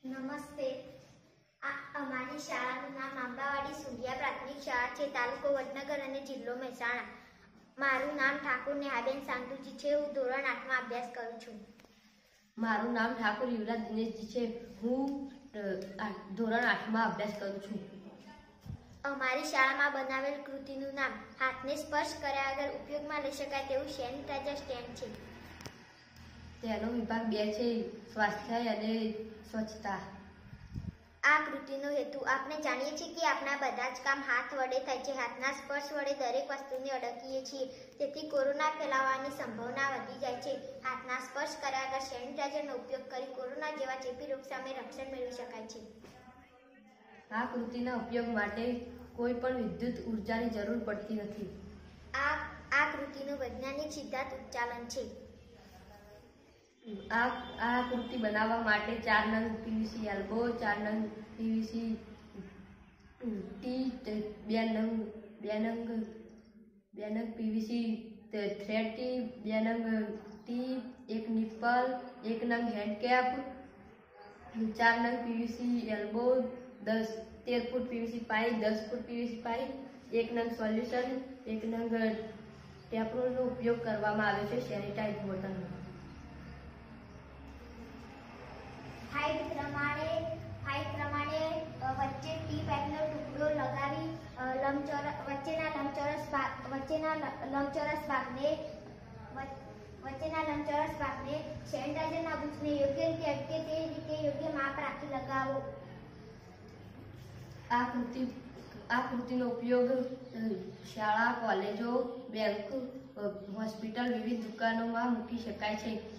નમસ્તે. અમારી શાળાનું નામ આંબાવાડી સુંઢિયા પ્રાથમિક શાળા છે, તાલુકો વડનગર અને જિલ્લો મહેસાણા. મારું નામ ઠાકુર નેહાબેન સાંતુજી છે. હું ધોરણ 8માં અભ્યાસ કરું છું. મારું નામ ઠાકુર યુવરાજ દિનેશજી છે. હું ધોરણ 8માં અભ્યાસ કરું છું. અમારી શાળામાં બનાવેલ કૃતિનું નામ હાથને સ્પર્શ કર્યા વગર ઉપયોગમાં લઈ શકાય તેવું સેનિટાઈઝર સ્ટેન્ડ છે. તેનો વિભાગ 2 છે, સ્વાસ્થ્ય અને સ્વચ્છતા. આ કૃતિનો હેતુ આપણે જાણીએ છીએ કે આપણા બધા જ કામ હાથ વડે થાય છે. હાથના સ્પર્શ વડે દરેક વસ્તુને અડકીએ છીએ, તેથી કોરોના ફેલાવાની સંભાવના વધી જાય છે. હાથના સ્પર્શ કર્યા વગર સેનિટાઈઝરનો ઉપયોગ કરી કોરોના જેવા ચેપી રોગ સામે રક્ષણ મેળવી શકાય છે. આ કૃતિના ઉપયોગ માટે કોઈ પણ વિદ્યુત ઉર્જાની જરૂર પડતી નથી. આ કૃતિનું વૈજ્ઞાનિક સિદ્ધાંત ઉચ્ચાલન છે. આ કૃતિ બનાવવા માટે 4 નંગ પીવીસી એલ્બો, 4 નંગ પીવીસી ટી, 2 નંગ પીવીસી થ્રેડ ટી, 2 નંગ ટી, 1 નિપ્પલ, 1 નંગ હેન્ડકેપ, 4 નંગ PVC elbow, 13 foot PVC pipe, 10 foot PVC pipe, 1 નંગ સોલ્યુશન, 1 નંગ ટેપ્રોનો ઉપયોગ કરવામાં આવે છે. સેનિટાઈઝ બોટલનો હાઈટ પ્રમાણે વચ્ચે ટી પાઇપનો ટુકડો લગાવી વચ્ચેના લંબચોરસ ભાગને સેનિટાઈઝરના બુચને યોગ્ય રીતે અટકે તે રીતે યોગ્ય માપ રાખી લગાવો. આ કૃતિનો ઉપયોગ શાળા, કોલેજો, બેંક, હોસ્પિટલ, વિવિધ દુકાનોમાં મૂકી શકાય છે.